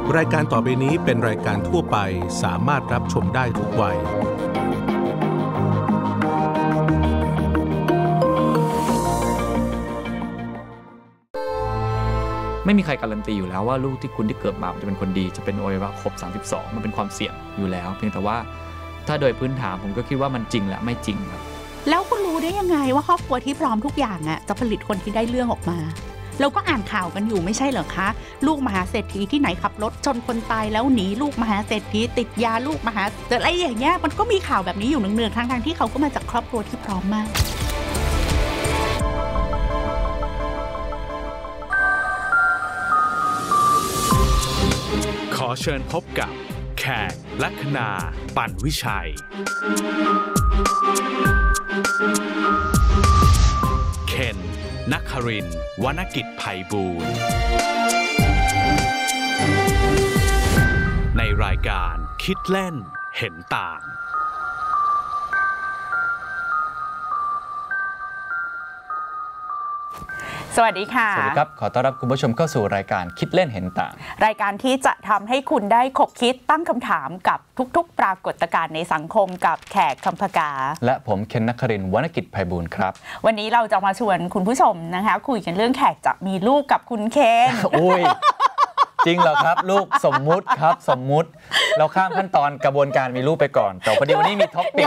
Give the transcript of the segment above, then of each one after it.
รายการต่อไปนี้เป็นรายการทั่วไปสามารถรับชมได้ทุกวัยไม่มีใครการันตีอยู่แล้วว่าลูกที่คุณที่เกิดมาจะเป็นคนดีจะเป็นอวัยวะครบ32มันเป็นความเสี่ยงอยู่แล้วเพียงแต่ว่าถ้าโดยพื้นฐานผมก็คิดว่ามันจริงและไม่จริงครับแล้วคุณรู้ได้ยังไงว่าครอบครัวที่พร้อมทุกอย่างอ่ะจะผลิตคนที่ได้เรื่องออกมาเราก็อ่านข่าวกันอยู่ไม่ใช่เหรอคะลูกมหาเศรษฐีที่ไหนขับรถชนคนตายแล้วหนีลูกมหาเศรษฐีติดยาลูกมหาอะไรอย่างเงี้ยมันก็มีข่าวแบบนี้อยู่เนืองๆทั้งที่เขาก็มาจากครอบครัวที่พร้อมมากขอเชิญพบกับแขกลัคนาปั่นวิชัยเคนนครินทร์วรรณกิจไพบูลย์ในรายการคิดเล่นเห็นต่างสวัสดีค่ะสวัสดีครับขอต้อนรับคุณผู้ชมเข้าสู่รายการคิดเล่นเห็นต่างรายการที่จะทำให้คุณได้คบคิดตั้งคำถามกับทุกๆปรากฏการณ์ในสังคมกับแขกคำพกาและผมเคนนครินทร์วรรณกิจไพบูลย์ครับวันนี้เราจะมาชวนคุณผู้ชมนะคะคุยกันเรื่องแขกจะมีลูกกับคุณเคนอุ้ยจริงเหรอครับลูกสมมุติครับสมมุติเราข้ามขั้นตอนกระบวนการมีลูกไปก่อนแต่พอดีวันนี้มีท็อปปิก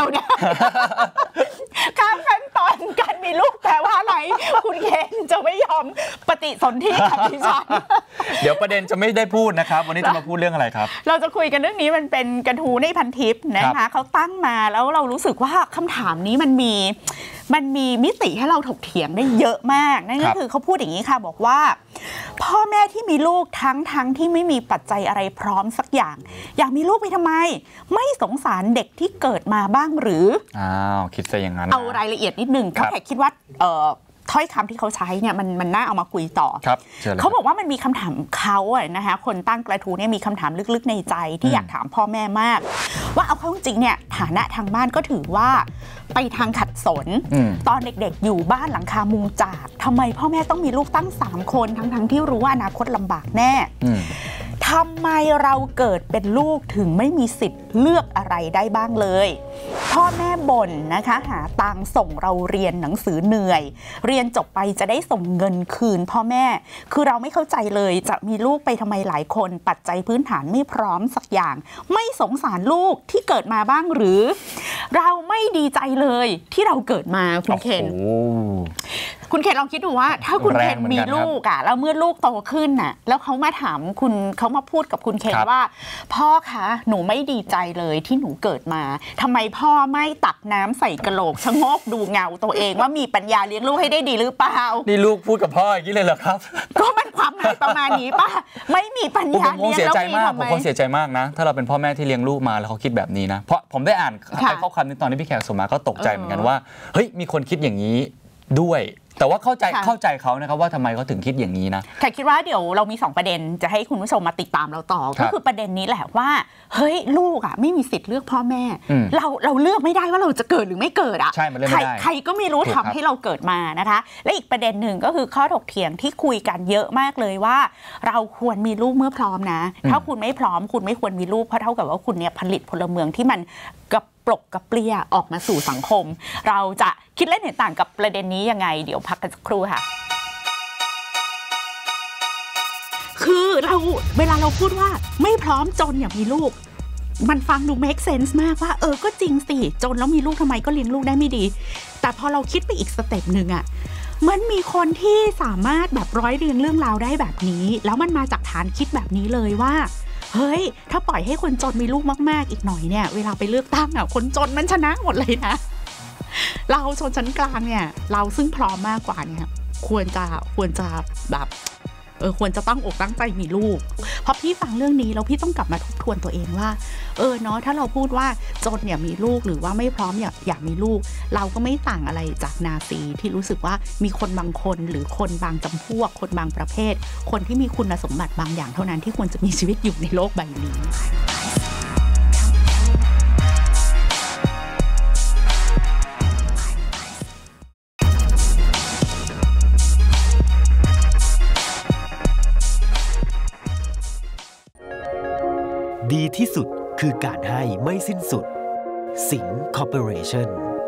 ข้ามขั้นตอนการมีลูกแปลว่าอะไรคุณเคนจะไม่ยอมปฏิสนธิกับดิฉันเดี๋ยวประเด็นจะไม่ได้พูดนะครับวันนี้จะมาพูดเรื่องอะไรครับเราจะคุยกันเรื่องนี้มันเป็นกระทู้ในพันทิปนะคะเขาตั้งมาแล้วเรารู้สึกว่าคำถามนี้มันมีมิติให้เราถกเถียงได้เยอะมากนั่นก็คือเขาพูดอย่างนี้ค่ะบอกว่าพ่อแม่ที่มีลูกทั้งที่ไม่มีปัจจัยอะไรพร้อมสักอย่างอยากมีลูกไปทำไมไม่สงสารเด็กที่เกิดมาบ้างหรือคิดซะอย่างนั้นเอารายละเอียดนิดนึงเขาแค่คิดว่าถ้อยคำที่เขาใช้เนี่ยมันน่าเอามาคุยต่อเขาบอกว่ามันมีคำถามเขาอะนะคะคนตั้งกระทู้เนี่ยมีคำถามลึกๆในใจที่อยากถามพ่อแม่มากว่าเอาเข้าจริงเนี่ยฐานะทางบ้านก็ถือว่าไปทางขัดสนตอนเด็กๆอยู่บ้านหลังคามุงจากทำไมพ่อแม่ต้องมีลูกตั้ง3คนทั้งที่รู้ว่าอนาคตลำบากแน่ทำไมเราเกิดเป็นลูกถึงไม่มีสิทธิ์เลือกอะไรได้บ้างเลยพ่อแม่บ่นนะคะหาตังค์ส่งเราเรียนหนังสือเหนื่อยเรียนจบไปจะได้ส่งเงินคืนพ่อแม่คือเราไม่เข้าใจเลยจะมีลูกไปทำไมหลายคนปัจจัยพื้นฐานไม่พร้อมสักอย่างไม่สงสารลูกที่เกิดมาบ้างหรือเราไม่ดีใจเลยที่เราเกิดมาคุณเคนคุณเคนลองคิดดูว่าถ้าคุณเคนมีลูกอ่ะแล้วเมื่อลูกโตขึ้นน่ะแล้วเขามาถามคุณเขามาพูดกับคุณเคนว่าพ่อคะหนูไม่ดีใจเลยที่หนูเกิดมาทำไมพ่อไม่ตักน้ำใส่กะโหลกชะโงกดูเงาตัวเองว่ามีปัญญาเลี้ยงลูกให้ได้ดีหรือเปล่านี่ลูกพูดกับพ่ออย่างนี้เลยเหรอครับก็มันความหมายประมาณนี้ป่ะไม่มีปัญญาเลี้ยงแล้วมีทำไมผมคงเสียใจมากนะถ้าเราเป็นพ่อแม่ที่เลี้ยงลูกมาแล้วเขาคิดแบบนี้นะเพราะผมได้อ่านข้อความนี้ตอนที่พี่แขกส่งมาก็ตกใจเหมือนกันว่าเฮ้ยมีคนคิดอย่างนี้ด้วยแต่ว่าเข้าใจเขานะครับว่าทำไมเขาถึงคิดอย่างนี้นะแขกคิดว่าเดี๋ยวเรามี2ประเด็นจะให้คุณผู้ชมมาติดตามเราต่อก็คือประเด็นนี้แหละว่าเฮ้ยลูกอ่ะไม่มีสิทธิ์เลือกพ่อแม่เราเลือกไม่ได้ว่าเราจะเกิดหรือไม่เกิดอ่ะใครก็ไม่รู้ทำให้เราเกิดมานะคะและอีกประเด็นหนึ่งก็คือข้อถกเถียงที่คุยกันเยอะมากเลยว่าเราควรมีลูกเมื่อพร้อมนะถ้าคุณไม่พร้อมคุณไม่ควรมีลูกเพราะเท่ากับว่าคุณเนี่ยผลิตพลเมืองที่มันปลกกระเปรี้ยออกมาสู่สังคมเราจะคิดเล่นเห็นต่างกับประเด็นนี้ยังไงเดี๋ยวพักกันสักครู่ค่ะคือเวลาเราพูดว่าไม่พร้อมจนอย่ามีลูกมันฟังดู make sense มากว่าก็จริงสิจนแล้วมีลูกทำไมก็เลี้ยงลูกได้ไม่ดีแต่พอเราคิดไปอีกสเต็ปนึงอ่ะมันมีคนที่สามารถแบบร้อยเรียงเรื่องราวได้แบบนี้แล้วมันมาจากฐานคิดแบบนี้เลยว่าเฮ้ยถ้าปล่อยให้คนจนมีลูกมากๆอีกหน่อยเนี่ยเวลาไปเลือกตั้งอ่ะคนจนมันชนะหมดเลยนะเราชนชั้นกลางเนี่ยเราซึ่งพร้อมมากกว่าเนี่ยควรจะแบบควรจะตั้งอกตั้งใจมีลูกเพราะพี่ฟังเรื่องนี้แล้วพี่ต้องกลับมาทบทวนตัวเองว่าเนาะถ้าเราพูดว่าจนอย่ามีลูกหรือว่าไม่พร้อมอยากมีลูกเราก็ไม่ต่างอะไรจากนาซีที่รู้สึกว่ามีคนบางคนหรือคนบางจำพวกคนบางประเภทคนที่มีคุณสมบัติบางอย่างเท่านั้นที่ควรจะมีชีวิตอยู่ในโลกใบนี้ขดีที่สุดคือการให้ไม่สิ้นสุดสิงห์คอร์ปอเรชั่น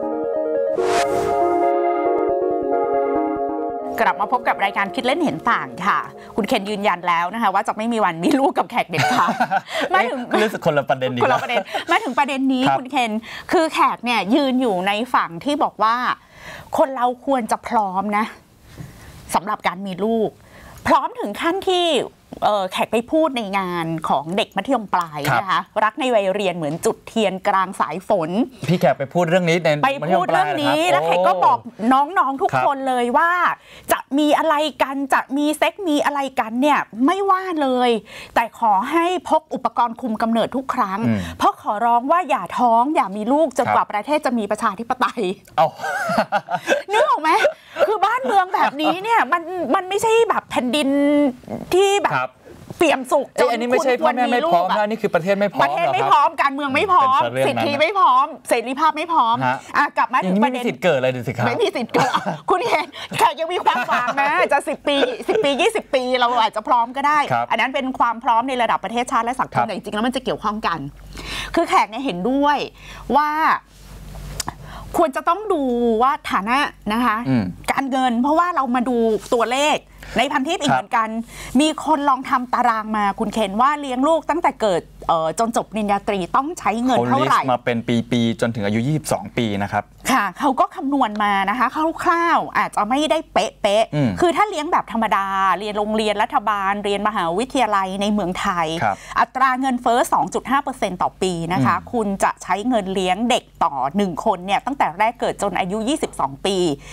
กลับมาพบกับรายการคิดเล่นเห็นต่างค่ะคุณเคนยืนยันแล้วนะคะว่าจะไม่มีวันมีลูกกับแขกเด็ดขาดมาถึงรู้สึกคนละประเด็นดีคนละประเด็นมาถึงประเด็นนี้คุณเคนคือแขกเนี่ยยืนอยู่ในฝั่งที่บอกว่าคนเราควรจะพร้อมนะสำหรับการมีลูกพร้อมถึงขั้นที่แขกไปพูดในงานของเด็กมัธยมปลายนะคะรักในวัยเรียนเหมือนจุดเทียนกลางสายฝนพี่แขกไปพูดเรื่องนี้ในไปพูดเรื่องนี้แล้วแขกก็บอกน้องๆทุกคนเลยว่าจะมีอะไรกันจะมีเซ็กมีอะไรกันเนี่ยไม่ว่าเลยแต่ขอให้พกอุปกรณ์คุมกำเนิดทุกครั้งเพราะขอร้องว่าอย่าท้องอย่ามีลูกจนกว่าประเทศจะมีประชาธิปไตยนึกออกไหมคือบ้านเมืองแบบนี้เนี่ยมันไม่ใช่แบบแผ่นดินที่แบบเปี่ยมสุขจนอันนี้ไม่ใช่พ่อแม่ไม่พร้อมนะนี่คือประเทศไม่พร้อมประเทศไม่พร้อมการเมืองไม่พร้อมสิทธิไม่พร้อมเสรีภาพไม่พร้อมกลับมาถึงประเด็นไม่มีสิทธิ์เกิดเลยดูสิครับไม่มีสิทธิ์เกิดคุณเห็นแขกยังมีความหวังนะจะ10 ปี20 ปีเราอาจจะพร้อมก็ได้อันนั้นเป็นความพร้อมในระดับประเทศชาติและสังคมแต่จริงๆแล้วมันจะเกี่ยวข้องกันคือแขกเนี่ยเห็นด้วยว่าควรจะต้องดูว่าฐานะนะคะการเงินเพราะว่าเรามาดูตัวเลขในพันทิปอีกเหมือนกันมีคนลองทำตารางมาคุณเคนว่าเลี้ยงลูกตั้งแต่เกิดจนจบปริญญาตรีต้องใช้เงินเท่าไหร่มาเป็นปีๆจนถึงอายุ22 ปีนะครับค่ะเขาก็คำนวณมานะคะคร่าวๆอาจจะไม่ได้เป๊ะๆคือถ้าเลี้ยงแบบธรรมดาเรียนโรงเรียนรัฐบาลเรียนมหาวิทยาลัยในเมืองไทยอัตราเงินเฟ้อ 2.5% ต่อปีนะคะคุณจะใช้เงินเลี้ยงเด็กต่อ1คนเนี่ยตั้งแต่แรกเกิดจนอายุ22 ปี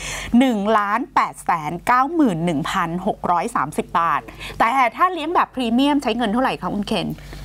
1,891,630 บาทแต่ถ้าเลี้ยงแบบพรีเมียมใช้เงินเท่าไหร่คะคุณเคน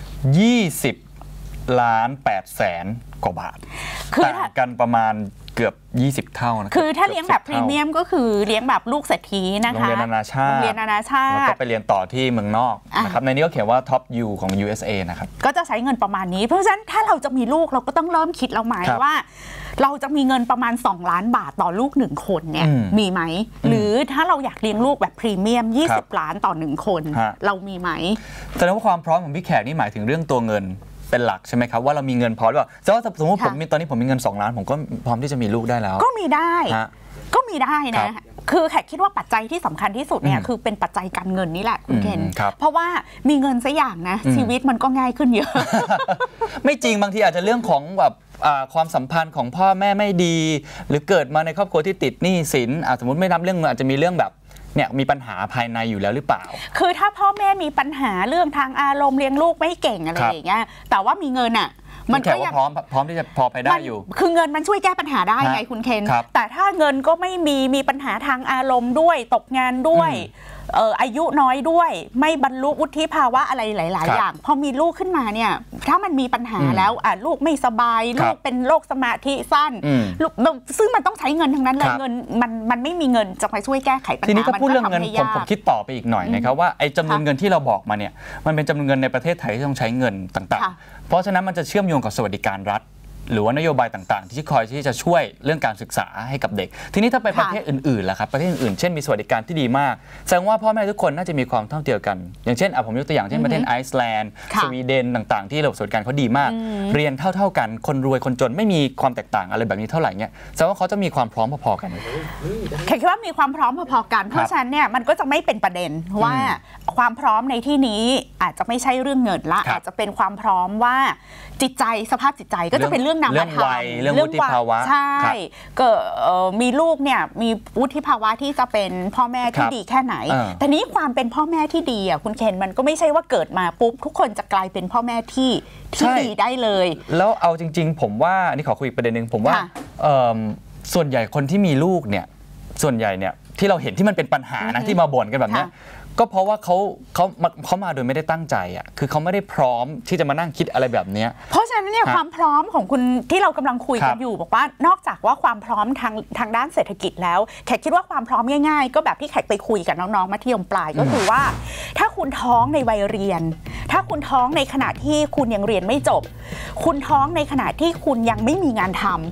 20,800,000 กว่าบาทต่างกันประมาณเกือบ20 เท่านะคือถ้าเลี้ยงแบบพรีเมียมก็คือเลี้ยงแบบลูกเศรษฐีนะคะโรงเรียนนานาชาติแล้วก็ไปเรียนต่อที่เมืองนอกนะครับในนี้ก็เขียนว่า Top U ของ USA นะครับก็จะใช้เงินประมาณนี้เพราะฉะนั้นถ้าเราจะมีลูกเราก็ต้องเริ่มคิดแล้วไหมว่าเราจะมีเงินประมาณ2 ล้านบาทต่อลูก1คนเนี่ยมีไหมหรือถ้าเราอยากเลี้ยงลูกแบบพรีเมียม20 ล้านต่อ1คนเรามีไหมแสดงว่าความพร้อมของพี่แขกนี่หมายถึงเรื่องตัวเงินเป็นหลักใช่ไหมครับว่าเรามีเงินพอหรือเปล่าแต่ว่าสมมติผมตอนนี้ผมมีเงิน2 ล้านผมก็พร้อมที่จะมีลูกได้แล้วก็มีได้นะคือแขกคิดว่าปัจจัยที่สำคัญที่สุดเนี่ยคือเป็นปัจจัยการเงินนี่แหละคุณเคนเพราะว่ามีเงินสักอย่างนะชีวิตมันก็ง่ายขึ้นเยอะไม่จริงบางทีอาจจะเรื่องของแบบความสัมพันธ์ของพ่อแม่ไม่ดีหรือเกิดมาในครอบครัวที่ติดหนี้สินสมมติไม่นับเรื่องเงินอาจจะมีเรื่องแบบเนี่ยมีปัญหาภายในอยู่แล้วหรือเปล่าคือถ้าพ่อแม่มีปัญหาเรื่องทางอารมณ์เลี้ยงลูกไม่เก่งอะไรอย่างเงี้ยแต่ว่ามีเงินอ่ะมันก็ยังพร้อมที่จะพอไปได้อยู่คือเงินมันช่วยแก้ปัญหาได้ไงคุณเคนแต่ถ้าเงินก็ไม่มีปัญหาทางอารมณ์ด้วยตกงานด้วยอายุน้อยด้วยไม่บรรลุวุฒิภาวะอะไรหลายๆอย่างพอมีลูกขึ้นมาเนี่ยถ้ามันมีปัญหาแล้วลูกไม่สบายลูกเป็นโรคสมาธิสั้นซึ่งมันต้องใช้เงินทั้งนั้นเลยเงินมันไม่มีเงินจะไปช่วยแก้ไขปัญหาทีนี้ถ้าพูดเรื่องเงินผมคิดต่อไปอีกหน่อยนะครับว่าไอ้จำนวนเงินที่เราบอกมาเนี่ยมันเป็นจำนวนเงินในประเทศไทยที่ต้องใช้เงินต่างๆเพราะฉะนั้นมันจะเชื่อมโยงกับสวัสดิการรัฐหรือว่านโยบายต่างๆที่คอยที่จะช่วยเรื่องการศึกษาให้กับเด็กทีนี้ถ้าไปประเทศอื่นๆล่ะครับประเทศอื่นๆเช่นมีสวัสดิการที่ดีมากแสดงว่าพ่อแม่ทุกคนน่าจะมีความเท่าเทียมกันอย่างเช่นผมยกตัวอย่างเช่นประเทศไอซ์แลนด์สวีเดนต่างๆที่ระบบสวัสดิการเขาดีมากเรียนเท่าๆกันคนรวยคนจนไม่มีความแตกต่างอะไรแบบนี้เท่าไหร่เนี่ยแสดงว่าเขาจะมีความพร้อมพอๆกันคิดว่ามีความพร้อมพอๆกันเพราะฉะนั้นเนี่ยมันก็จะไม่เป็นประเด็นว่าความพร้อมในที่นี้อาจจะไม่ใช่เรื่องเงินละอาจจะเป็นความพร้อมว่าจิตใจสภาพจิตใจก็จะเป็นเรื่องนามธรรมเรื่องวุฒิภาวะใช่ก็มีลูกเนี่ยมีวุฒิภาวะที่จะเป็นพ่อแม่ที่ดีแค่ไหนแต่นี้ความเป็นพ่อแม่ที่ดีคุณเคนมันก็ไม่ใช่ว่าเกิดมาปุ๊บทุกคนจะกลายเป็นพ่อแม่ที่ดีได้เลยแล้วเอาจริงๆผมว่านี่ขอคุยอีกประเด็นนึงผมว่าส่วนใหญ่คนที่มีลูกเนี่ยส่วนใหญ่เนี่ยที่เราเห็นที่มันเป็นปัญหานะที่มาบ่นกันแบบนี้ก็เพราะว่าเขามาโดยไม่ได้ตั้งใจอ่ะคือเขาไม่ได้พร้อมที่จะมานั่งคิดอะไรแบบนี้เพราะฉะนั้นเนี่ยความพร้อมของคุณที่เรากำลังคุยกันอยู่บอกว่านอกจากว่าความพร้อมทางด้านเศรษฐกิจแล้วแขกคิดว่าความพร้อมง่ายๆก็แบบที่แขกไปคุยกับน้องๆมัธยมปลายก็คือว่าถ้าคุณท้องในวัยเรียนถ้าคุณท้องในขณะที่คุณยังเรียนไม่จบคุณท้องในขณะที่คุณยังไม่มีงานทำแข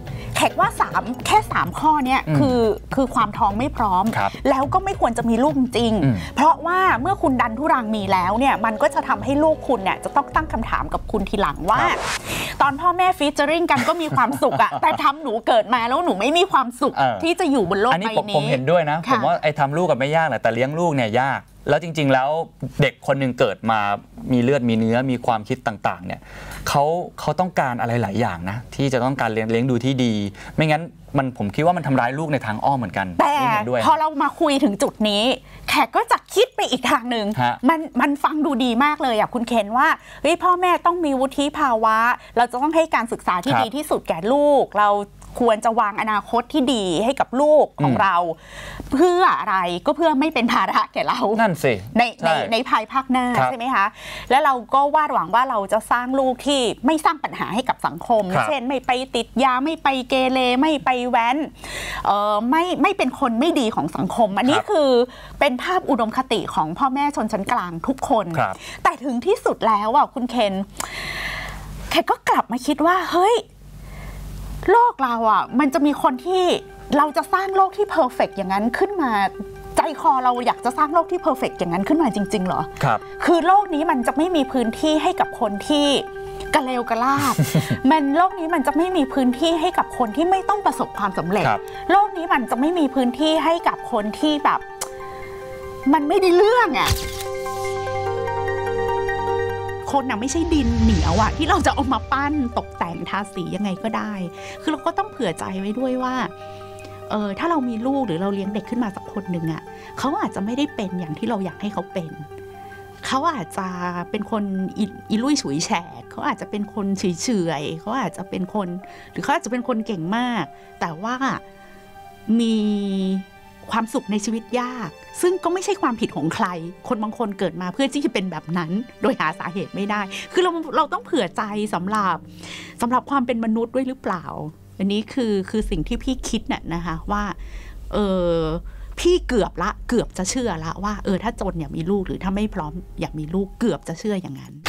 กว่าแค่3ข้อเนี้ยคือความท้องไม่พร้อมแล้วก็ไม่ควรจะมีลูกจริงเพราะว่าเมื่อคุณดันทุรังมีแล้วเนี่ยมันก็จะทำให้ลูกคุณเนี่ยจะต้องตั้งคำถามกับคุณทีหลังว่าตอนพ่อแม่ฟีเจอริ่งกันก็มีความสุขอะแต่ทำหนูเกิดมาแล้วหนูไม่มีความสุขที่จะอยู่บนโลกใบนี้ผมเห็นด้วยนะผมว่าไอ้ทำลูกกันไม่ยากแต่เลี้ยงลูกเนี่ยยากแล้วจริงๆแล้วเด็กคนหนึ่งเกิดมามีเลือดมีเนื้อมีความคิดต่างๆเนี่ยเขาต้องการอะไรหลายอย่างนะที่จะต้องการเลี้ยงดูที่ดีไม่งั้นผมคิดว่ามันทำร้ายลูกในทางอ้อมเหมือนกันแต่พอเรามาคุยถึงจุดนี้แขกก็จะคิดไปอีกทางหนึ่งมันฟังดูดีมากเลยอ่ะคุณเคนว่าเฮ้ยพ่อแม่ต้องมีวุฒิภาวะเราจะต้องให้การศึกษาที่ดีที่สุดแก่ลูกเราควรจะวางอนาคตที่ดีให้กับลูกของเราเพื่ออะไรก็เพื่อไม่เป็นภาระแก่เรานั่นสิในภายภาคหน้าใช่ไหมคะแล้วเราก็วาดหวังว่าเราจะสร้างลูกที่ไม่สร้างปัญหาให้กับสังคมเช่นไม่ไปติดยาไม่ไปเกเรไม่ไปแว้นไม่เป็นคนไม่ดีของสังคมอันนี้คือเป็นภาพอุดมคติของพ่อแม่ชนชั้นกลางทุกคนแต่ถึงที่สุดแล้วอ่ะคุณเคนแค่ก็กลับมาคิดว่าเฮ้ยโลกเราอ่ะมันจะมีคนที่เราจะสร้างโลกที่เพอร์เฟกต์อย่างนั้นขึ้นมาใจคอเราอยากจะสร้างโลกที่เพอร์เฟกต์อย่างนั้นขึ้นมาจริงๆเหรอครับคือโลกนี้มันจะไม่มีพื้นที่ให้กับคนที่กระเลวกระลาดโลกนี้มันจะไม่มีพื้นที่ให้กับคนที่ไม่ต้องประสบความสำเร็จโลกนี้มันจะไม่มีพื้นที่ให้กับคนที่แบบมันไม่ได้เรื่องอ่ะคนน่ะไม่ใช่ดินเหนียวอะที่เราจะเอามาปั้นตกแต่งทาสียังไงก็ได้คือเราก็ต้องเผื่อใจไว้ด้วยว่าถ้าเรามีลูกหรือเราเลี้ยงเด็กขึ้นมาสักคนหนึ่งอะเขาอาจจะไม่ได้เป็นอย่างที่เราอยากให้เขาเป็นเขาอาจจะเป็นคนอีลุยฉุยแฉกเขาอาจจะเป็นคนเฉยๆเขาอาจจะเป็นคนหรือเขาอาจจะเป็นคนเก่งมากแต่ว่ามีความสุขในชีวิตยากซึ่งก็ไม่ใช่ความผิดของใครคนบางคนเกิดมาเพื่อที่จะเป็นแบบนั้นโดยหาสาเหตุไม่ได้คือเราต้องเผื่อใจสำหรับความเป็นมนุษย์ด้วยหรือเปล่าอันนี้คือสิ่งที่พี่คิดน่ะนะคะว่าพี่เกือบจะเชื่อละว่าถ้าจนอยากมีลูกหรือถ้าไม่พร้อมอยากมีลูกเกือบจะเชื่ออย่างนั้น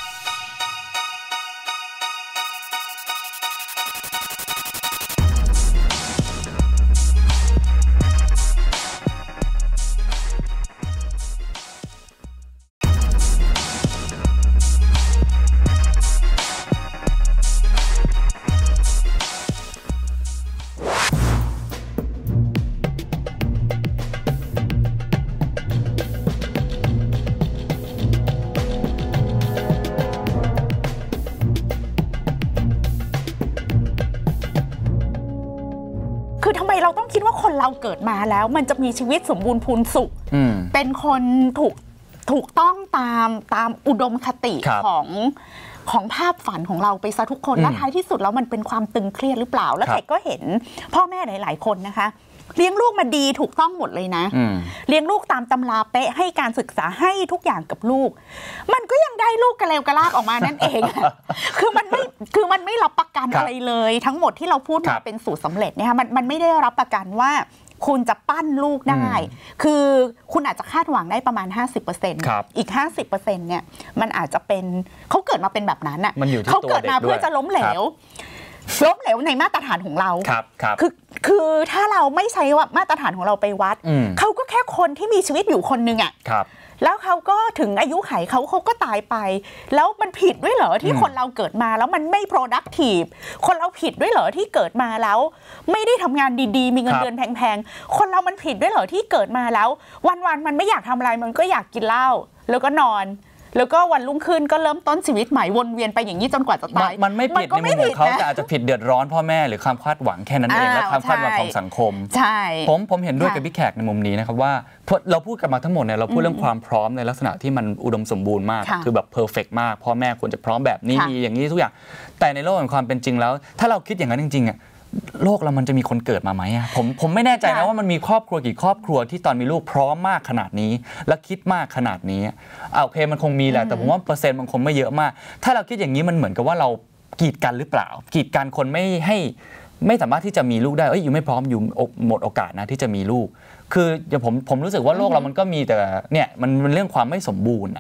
เราเกิดมาแล้วมันจะมีชีวิตสมบูรณ์พูนสุขเป็นคนถูกต้องตามอุดมคติของภาพฝันของเราไปซะทุกคนและท้ายที่สุดแล้วมันเป็นความตึงเครียดหรือเปล่าแล้วแขกก็เห็นพ่อแม่หลายๆคนนะคะเลี้ยงลูกมาดีถูกต้องหมดเลยนะเลี้ยงลูกตามตำราเป๊ะให้การศึกษาให้ทุกอย่างกับลูกมันก็ยังได้ลูกกระเลวกระลากออกมานั่นเองคือมันไม่รับประกันอะไรเลยทั้งหมดที่เราพูดมาเป็นสูตรสำเร็จเนี่ยมันไม่ได้รับประกันว่าคุณจะปั้นลูกได้คือคุณอาจจะคาดหวังได้ประมาณ 50% อีก 50% เนี่ยมันอาจจะเป็นเขาเกิดมาเป็นแบบนั้นอ่ะเขาเกิดมาเพื่อจะล้มเหลวในมาตรฐานของเราคือถ้าเราไม่ใช้ว่ามาตรฐานของเราไปวัดเขาก็แค่คนที่มีชีวิตอยู่คนนึงอ่ะแล้วเขาก็ถึงอายุไขเขาก็ตายไปแล้วมันผิดด้วยเหรอที่คนเราเกิดมาแล้วมันไม่ productive คนเราผิดด้วยเหรอที่เกิดมาแล้วไม่ได้ทำงานดีๆมีเงินเดือนแพงๆคนเรามันผิดด้วยเหรอที่เกิดมาแล้ววันๆมันไม่อยากทำอะไรมันก็อยากกินเหล้าแล้วก็นอนแล้วก็วันรุ่งขึ้นก็เริ่มต้นชีวิตใหม่วนเวียนไปอย่างนี้จนกว่าจะตายมันไม่ผิดในมุมของเขาแต่อาจจะผิดเดือดร้อนพ่อแม่หรือความคาดหวังแค่นั้นเองและความคาดหวังของสังคมใช่ผมเห็นด้วยกับพี่แขกในมุมนี้นะครับว่าเราพูดกันมาทั้งหมดเนี่ยเราพูดเรื่องความพร้อมในลักษณะที่มันอุดมสมบูรณ์มากคือแบบเพอร์เฟกต์มากพ่อแม่ควรจะพร้อมแบบนี้มีอย่างนี้ทุกอย่างแต่ในโลกแห่งความเป็นจริงแล้วถ้าเราคิดอย่างนั้นจริงๆอ่ะโลกเรามันจะมีคนเกิดมาไหมผมไม่แน่ใจนะว่ามันมีครอบครัวกี่ครอบครัวที่ตอนมีลูกพร้อมมากขนาดนี้และคิดมากขนาดนี้โอเคมันคงมีแหละแต่ผมว่าเปอร์เซ็นต์มันคงไม่เยอะมากถ้าเราคิดอย่างนี้มันเหมือนกับว่าเรากีดกันหรือเปล่ากีดกันคนไม่สามารถที่จะมีลูกได้อยู่ไม่พร้อมอยู่หมดโอกาสนะที่จะมีลูกคือผมรู้สึกว่าโลกเรามันก็มีแต่เนี่ยมันเรื่องความไม่สมบูรณ์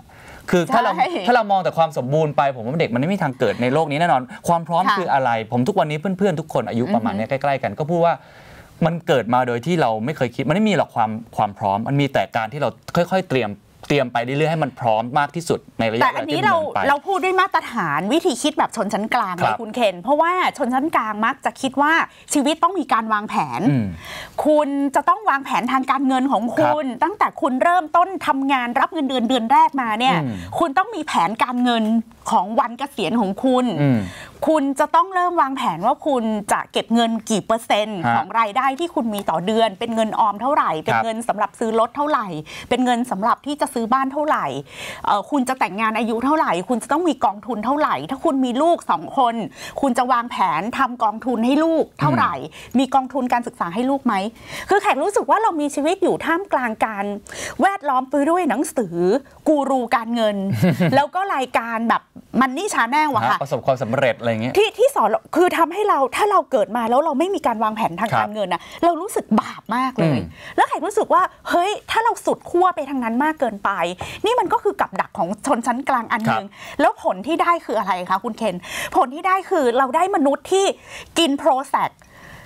คือถ้าเรามองแต่ความสมบูรณ์ไปผมว่าเด็กมันไม่มีทางเกิดในโลกนี้แน่นอนความพร้อมคืออะไรผมทุกวันนี้เพื่อนๆทุกคนอายุประมาณนี้ใกล้ๆกันก็พูดว่ามันเกิดมาโดยที่เราไม่เคยคิดมันไม่มีหรอกความพร้อมมันมีแต่การที่เราค่อยๆเตรียมไปเรื่อยๆให้มันพร้อมมากที่สุดในระยะเวลาที่มันไปแต่อันนี้เราพูดด้วยมาตรฐานวิธีคิดแบบชนชั้นกลางเลยคุณเคนเพราะว่าชนชั้นกลางมักจะคิดว่าชีวิตต้องมีการวางแผนคุณจะต้องวางแผนทางการเงินของคุณตั้งแต่คุณเริ่มต้นทำงานรับเงินเดือนแรกมาเนี่ยคุณต้องมีแผนการเงินของวันเกษียณของคุณจะต้องเริ่มวางแผนว่าคุณจะเก็บเงินกี่เปอร์เซ็นต์ของรายได้ที่คุณมีต่อเดือนเป็นเงินออมเท่าไหร่เป็นเงินสำหรับซื้อรถเท่าไหร่เป็นเงินสำหรับที่จะซื้อบ้านเท่าไหร่คุณจะแต่งงานอายุเท่าไหร่คุณจะต้องมีกองทุนเท่าไหร่ถ้าคุณมีลูก2 คนคุณจะวางแผนทำกองทุนให้ลูกเท่าไหร่มีกองทุนการศึกษาให้ลูกไหมคือแขกรู้สึกว่าเรามีชีวิตอยู่ท่ามกลางการแวดล้อมไปด้วยหนังสือกูรูการเงิน แล้วก็รายการแบบมันนี่ชาแนลอะค่ะประสบความสำเร็จอะไรอย่างเงี้ยที่สอนคือทำให้เราถ้าเราเกิดมาแล้วเราไม่มีการวางแผนทางการเงินนะเรารู้สึกบาปมากเลยแล้วแขกรู้สึกว่าเฮ้ยถ้าเราสุดขั้วไปทางนั้นมากเกินไปนี่มันก็คือกับดักของชนชั้นกลางอันนึงแล้วผลที่ได้คืออะไรคะคุณเคนผลที่ได้คือเราได้มนุษย์ที่กินโปรแซค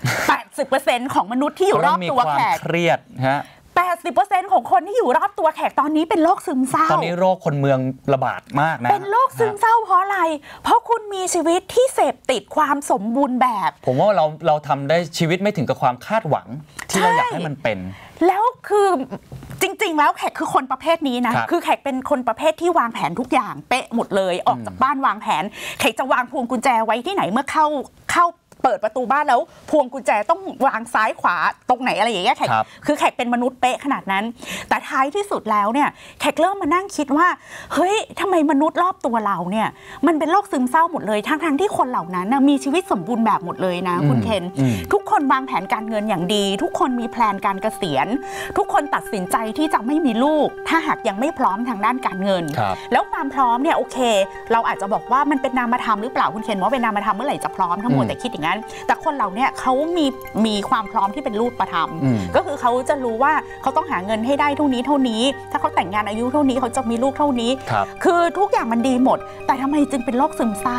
80% ของมนุษย์ที่อยู่รอบตัวแขกเครียดฮะ 80% ของคนที่อยู่รอบตัวแขกตอนนี้เป็นโรคซึมเศร้าตอนนี้โรคคนเมืองระบาดมากนะเป็นโรคซึมเศร้าเพราะอะไรเพราะคุณมีชีวิตที่เสพติดความสมบูรณ์แบบผมว่าเราทำได้ชีวิตไม่ถึงกับความคาดหวังที่เราอยากให้มันเป็นแล้วคือจริงๆแล้วแขกคือคนประเภทนี้นะคือแขกเป็นคนประเภทที่วางแผนทุกอย่างเป๊ะหมดเลยออกจากบ้านวางแผนแขกจะวางพวงกุญแจไว้ที่ไหนเมื่อเข้าเปิดประตูบ้านแล้วพวงกุญแจต้องวางซ้ายขวาตรงไหนอะไรอย่างเงี้ยแขกคือแขกเป็นมนุษย์เป๊ะขนาดนั้นแต่ท้ายที่สุดแล้วเนี่ยแขกเริ่มมานั่งคิดว่าเฮ้ยทำไมมนุษย์รอบตัวเราเนี่ยมันเป็นโรคซึมเศร้าหมดเลยทั้งที่คนเหล่านั้นมีชีวิตสมบูรณ์แบบหมดเลยนะคุณเคนทุกคนวางแผนการเงินอย่างดีทุกคนมีแพลนการเกษียณทุกคนตัดสินใจที่จะไม่มีลูกถ้าหากยังไม่พร้อมทางด้านการเงินแล้วความพร้อมเนี่ยโอเคเราอาจจะบอกว่ามันเป็นนามธรรมหรือเปล่าคุณเคนว่าเป็นนามธรรมเมื่อไหร่จะพร้อมทั้งหมดแต่คิดอย่างนั้นแต่คนเหล่านี้เขามีความพร้อมที่เป็นรูปธรรมก็คือเขาจะรู้ว่าเขาต้องหาเงินให้ได้เท่านี้ถ้าเขาแต่งงานอายุเท่านี้เขาจะมีลูกเท่านี้คือทุกอย่างมันดีหมดแต่ทำไมจึงเป็นโรคซึมเศร้า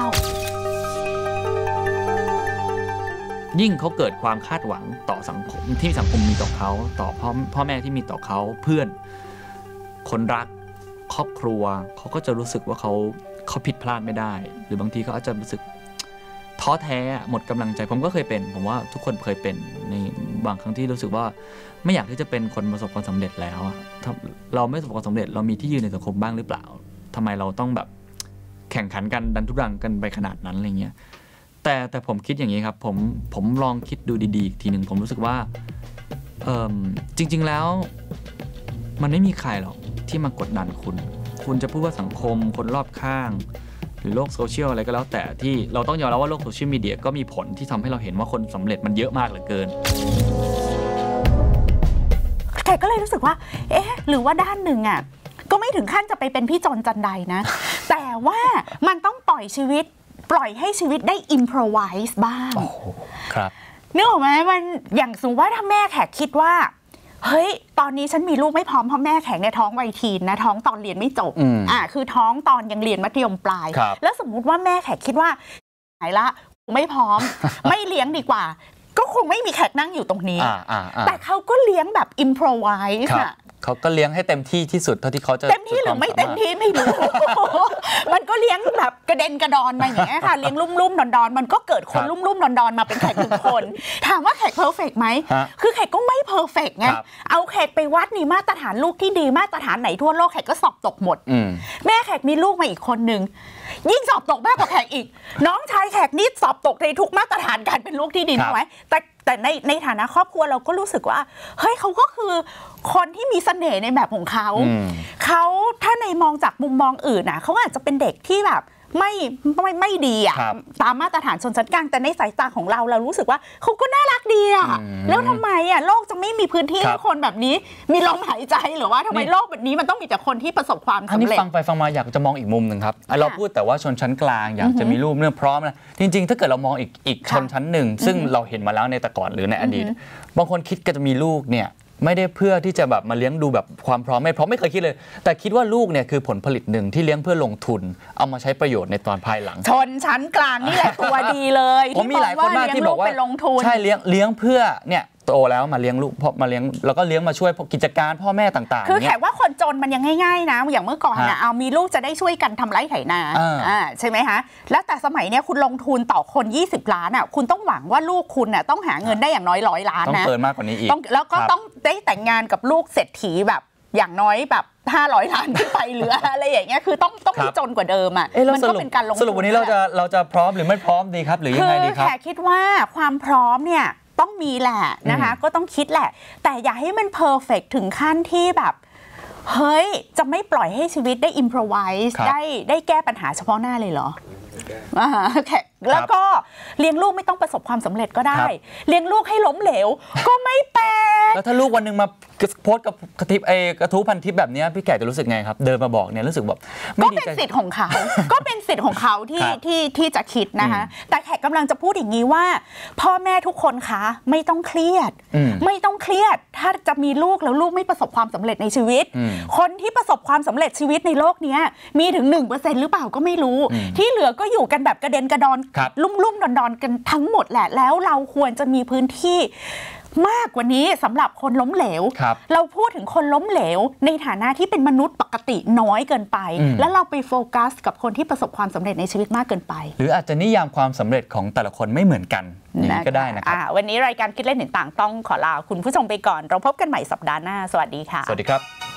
ยิ่งเขาเกิดความคาดหวังต่อสังคมที่สังคมมีต่อเขาต่อพ่อแม่ที่มีต่อเขาเพื่อนคนรักครอบครัวเขาก็จะรู้สึกว่าเขาผิดพลาดไม่ได้หรือบางทีเขาอาจจะรู้สึกท้อแท้หมดกำลังใจผมก็เคยเป็นผมว่าทุกคนเคยเป็นในบางครั้งที่รู้สึกว่าไม่อยากที่จะเป็นคนประสบความสำเร็จแล้วถ้าเราไม่ประสบความสำเร็จเรามีที่ยืนในสังคมบ้างหรือเปล่าทำไมเราต้องแบบแข่งขันกันดันทุรังกันไปขนาดนั้นอะไรเงี้ยแต่ผมคิดอย่างนี้ครับผมลองคิดดูดีๆอีกทีหนึ่งผมรู้สึกว่าจริงๆแล้วมันไม่มีใครหรอกที่มากดดันคุณจะพูดว่าสังคมคนรอบข้างหรือโลกโซเชียลอะไรก็แล้วแต่ที่เราต้องยอมรับว่าโลกโซเชียลมีเดียก็มีผลที่ทำให้เราเห็นว่าคนสำเร็จมันเยอะมากเหลือเกินแขกก็เลยรู้สึกว่าเอ๊ะหรือว่าด้านหนึ่งอ่ะก็ไม่ถึงขั้นจะไปเป็นพี่จนจันใดนะ แต่ว่ามันต้องปล่อยให้ชีวิตได้อิมโพรไวส์บ้างครับนึกออกไหมมันอย่างสมมติว่าถ้าแม่แขกคิดว่าเฮ้ยตอนนี้ฉันมีลูกไม่พร้อมเพราะแม่แขกเนี่ยท้องวัยทีนนะท้องตอนเรียนไม่จบคือท้องตอนยังเรียนมัธยมปลายแล้วสมมุติว่าแม่แขกคิดว่าไหนละไม่พร้อม ไม่เลี้ยงดีกว่าก็คงไม่มีแขกนั่งอยู่ตรงนี้แต่เขาก็เลี้ยงแบบอิมโพรไวส์อะเขาก็เลี้ยงให้เต็มที่ที่สุดเท่าที่เขาจะเต็มที่หรือไม่เต็มที่ไม่รู้ มันก็เลี้ยงแบบกระเด็นกระดอนมาอย่างเงี้ยค่ะเลี้ยงลุ่มๆดอนๆมันก็เกิดคนลุ่มๆดอนๆมาเป็นแขกทุกคนถามว่าแขกเพอร์เฟกต์ไหมคือแขกก็ไม่เพอร์เฟกต์ไงเอาแขกไปวัดนี่มาตรฐานลูกที่ดีมาตรฐานไหนทั่วโลกแขกก็สอบตกหมดแม่แขกมีลูกมาอีกคนนึงยิ่งสอบตกมากกว่าแขกอีกน้องชายแขกนี่สอบตกในทุกมาตรฐานการเป็นลูกที่ดีใช่ไหมแต่ในฐานะครอบครัวเราก็รู้สึกว่าเฮ้ยเขาก็คือคนที่มีเสน่ห์ในแบบของเขาถ้าในมองจากมุมมองอื่นน่ะเขาอาจจะเป็นเด็กที่แบบไม่ดีอ่ะตามมาตรฐานชนชั้นกลางแต่ในสายตาของเรารู้สึกว่าเขาก็น่ารักดีอ่ะแล้วทำไมอ่ะโลกจะไม่มีพื้นที่ให้คนแบบนี้มีลมหายใจหรือว่าทำไมโลกแบบนี้มันต้องมีแต่คนที่ประสบความสำเร็จอันนี้ฟังไปฟังมาอยากจะมองอีกมุมหนึ่งครับเราพูดแต่ว่าชนชั้นกลางอยากจะมีลูกพร้อมนะจริงๆถ้าเกิดเรามองอีกชนชั้นหนึ่งซึ่งเราเห็นมาแล้วในแต่ก่อนหรือในอดีตบางคนคิดก็จะมีลูกเนี่ยไม่ได้เพื่อที่จะแบบมาเลี้ยงดูแบบความพร้อมไม่พร้อมไม่เคยคิดเลยแต่คิดว่าลูกเนี่ยคือผลผลิตหนึ่งที่เลี้ยงเพื่อลงทุนเอามาใช้ประโยชน์ในตอนภายหลังชนชั้นกลางนี่แหละตัวดีเลยผมมีหลายคนมากที่บอกว่าใช่เลี้ยงเพื่อเนี่ยโตแล้วมาเลี้ยงลูกพอมาเลี้ยงแล้วก็เลี้ยงมาช่วยกิจการพ่อแม่ต่างๆคือแขกว่าคนจนมันยังง่ายๆนะอย่างเมื่อก่อนนะเอามีลูกจะได้ช่วยกันทำไร่ไถนาใช่ไหมคะแล้วแต่สมัยนี้คุณลงทุนต่อคน20 ล้านอ่ะคุณต้องหวังว่าลูกคุณน่ะต้องหาเงินได้อย่างน้อย100 ล้านนะต้องเกินมากกว่านี้อีกแล้วก็ต้องได้แต่งงานกับลูกเศรษฐีแบบอย่างน้อยแบบ500 ล้านขึ้นไปเหลืออะไรอย่างเงี้ยคือต้องมีจนกว่าเดิมอ่ะมันก็เป็นการลงทุนสรุปวันนี้เราจะพร้อมหรือไม่พร้อมดีครับหรือยังไงดีครับแขกคิดว่าความพร้อมเนี่ยต้องมีแหละนะคะก็ต้องคิดแหละแต่อย่าให้มันเพอร์เฟกต์ถึงขั้นที่แบบเฮ้ยจะไม่ปล่อยให้ชีวิตได้อิมพรไวส์ได้แก้ปัญหาเฉพาะหน้าเลยเหรอแล้วก็เลี้ยงลูกไม่ต้องประสบความสำเร็จก็ได้เลี้ยงลูกให้ล้มเหลวก็ไม่เป็นแล้วถ้าลูกวันนึงมาโพสกับกระทู้พันทิปแบบนี้พี่แก่จะรู้สึกไงครับเดินมาบอกเนี่ยรู้สึกแบบก็เป็นสิทธิ์ของเขาก็เป็นสิทธิ์ของเขาที่จะคิดนะคะแต่แขกกำลังจะพูดอย่างนี้ว่าพ่อแม่ทุกคนคะไม่ต้องเครียดไม่ต้องเครียดถ้าจะมีลูกแล้วลูกไม่ประสบความสำเร็จในชีวิตคนที่ประสบความสำเร็จชีวิตในโลกนี้มีถึง 1% หรือเปล่าก็ไม่รู้ที่เหลือก็อยู่กันแบบกระเด็นกระดอนลุ่มๆดอนๆกันทั้งหมดแหละแล้วเราควรจะมีพื้นที่มากกว่านี้สำหรับคนล้มเหลวเราพูดถึงคนล้มเหลวในฐานะที่เป็นมนุษย์ปกติน้อยเกินไปแล้วเราไปโฟกัสกับคนที่ประสบความสำเร็จในชีวิตมากเกินไปหรืออาจจะนิยามความสำเร็จของแต่ละคนไม่เหมือนกันอย่างนี้ก็ได้นะครับวันนี้รายการคิดเล่นเห็นต่างต้องขอลาคุณผู้ชมไปก่อนเราพบกันใหม่สัปดาห์หน้าสวัสดีค่ะสวัสดีครับ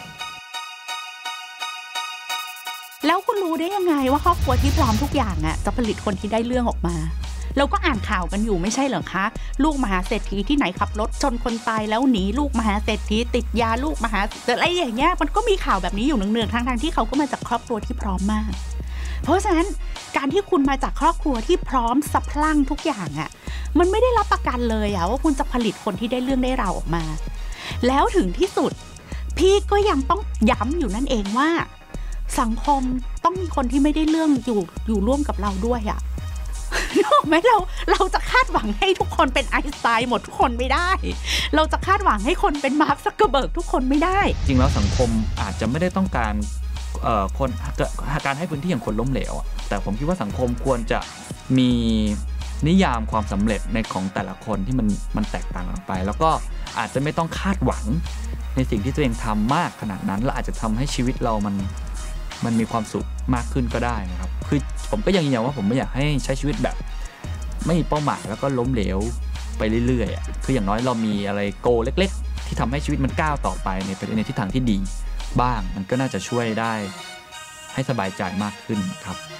แล้วคุณรู้ได้ยังไงว่าครอบครัวที่พร้อมทุกอย่างอ่ะจะผลิตคนที่ได้เรื่องออกมาเราก็อ่านข่าวกันอยู่ไม่ใช่เหรอคะลูกมหาเศรษฐีที่ไหนขับรถชนคนตายแล้วหนีลูกมหาเศรษฐีติดยาลูกมหาอะไรอย่างเงี้ยมันก็มีข่าวแบบนี้อยู่เนืองๆทั้งที่เขาก็มาจากครอบครัวที่พร้อมมากเพราะฉะนั้นการที่คุณมาจากครอบครัวที่พร้อมสะพรั่งทุกอย่างอ่ะมันไม่ได้รับประกันเลยอ่ะว่าคุณจะผลิตคนที่ได้เรื่องได้ราวออกมาแล้วถึงที่สุดพี่ก็ยังต้องย้ำอยู่นั่นเองว่าสังคมต้องมีคนที่ไม่ได้เรื่องอยู่ร่วมกับเราด้วยอ่ะถูกไหมเราจะคาดหวังให้ทุกคนเป็นไอน์สไตน์หมดทุกคนไม่ได้เราจะคาดหวังให้คนเป็นมาร์ค ซักเคอร์เบิร์กทุกคนไม่ได้จริงแล้วสังคมอาจจะไม่ได้ต้องการคนการให้พื้นที่อย่างคนล้มเหลวแต่ผมคิดว่าสังคมควรจะมีนิยามความสำเร็จในของแต่ละคนที่มันแตกต่างกันไปแล้วก็อาจจะไม่ต้องคาดหวังในสิ่งที่ตัวเองทำมากขนาดนั้นและอาจจะทำให้ชีวิตเรามันมีความสุขมากขึ้นก็ได้นะครับคือผมก็ยังยืนยันว่าผมไม่อยากให้ใช้ชีวิตแบบไม่มีเป้าหมายแล้วก็ล้มเหลวไปเรื่อยๆคืออย่างน้อยเรามีอะไรโกเล็กๆที่ทำให้ชีวิตมันก้าวต่อไปในทิศทางที่ดีบ้างมันก็น่าจะช่วยได้ให้สบายใจมากขึ้นครับ